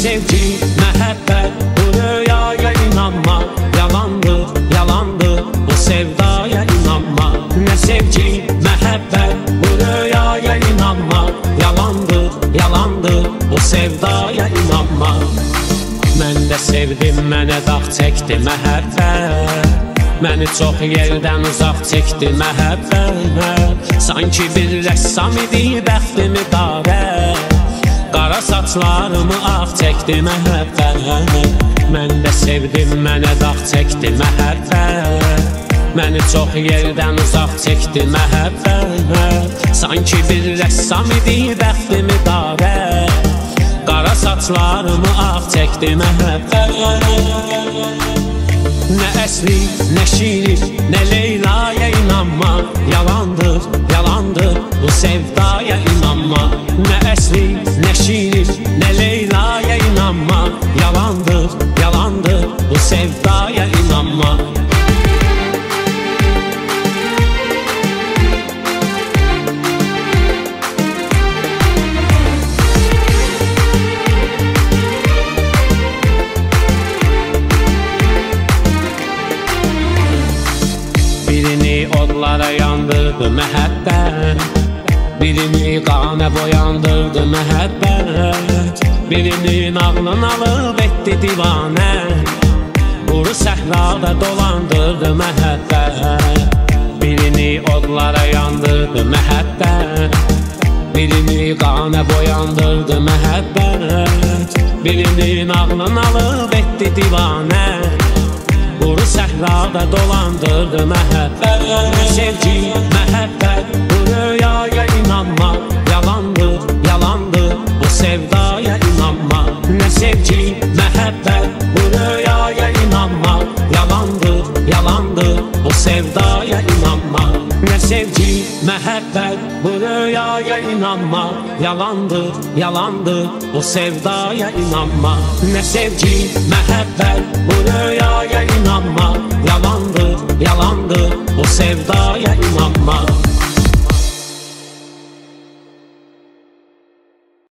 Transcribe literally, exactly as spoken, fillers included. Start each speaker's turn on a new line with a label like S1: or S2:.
S1: sevgi, məhəbbət, bu rüyaya inanma. Yalandır, yalandır, bu sevdaya inanma. Nə sevgi, məhəbbət, bu rüyaya inanma. Yalandır, yalandır, bu sevdaya inanma. Mən də sevdim, mənə dağ çəkdi məhəbbət. Məni çox yerdən uzaq çəkdi məhəbbət. Sanki bir rəssam idi, bəxtimi qarə. Qara saçlarımı ağ çəkdi məhəbbət. Mən də sevdim, mənə dağ çəkdi məhəbbət. Məni çox yerdən uzaq çəkdi məhəbbət. Sanki bir rəssam idi, bəxtimi qarə. Qara saçlarımı ağ çəkdi məhəbbət. Nə əsli, nə şirin, nə Leyla'ya inanma. Yalandır, yalandır, bu sevdaya inanma. Nə əsli, nə şirin, nə Leyla'ya inanma. Yalandır, yalandır, bu sevdaya inanma. Birini odlara yandırdı məhəbbət. Birini qanə boyandırdı məhəbbət. Birinin ağlını alıb etdi divanə. Quru səhrada dolandırdı məhəbbət. Birini odlara yandırdı məhəbbət. Birini qanə boyandırdı məhəbbət. Birinin ağlını alıb etdi divanə. Quru səhrada dolandırdı məhəbbət. Nə sevgi, məhəbbət, bu rüyaya inanma. Yalandır, yalandır, bu sevdaya inanma. Nə sevgi, məhəbbət, bu rüyaya inanma. Yalandır, yalandır, bu sevdaya inanma. Nə sevgi, məhəbbət, bu rüyaya inanma. Yalandır, yalandır, bu sevdaya inanma. Nə sevgi, məhəbbət, bu rüyaya inanma. Yalandır, yalandır, bu sevdaya inanma.